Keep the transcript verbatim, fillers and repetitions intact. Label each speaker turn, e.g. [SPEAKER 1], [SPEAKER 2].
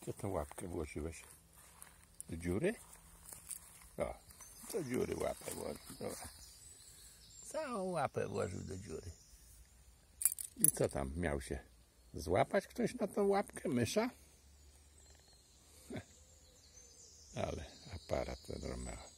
[SPEAKER 1] Gdzie tą łapkę włożyłeś? Do dziury? O, do dziury łapę włożył. Dobra. Całą łapę włożył do dziury. I co tam miał się złapać ktoś na tą łapkę? Mysza? Ale aparat ten Romeo.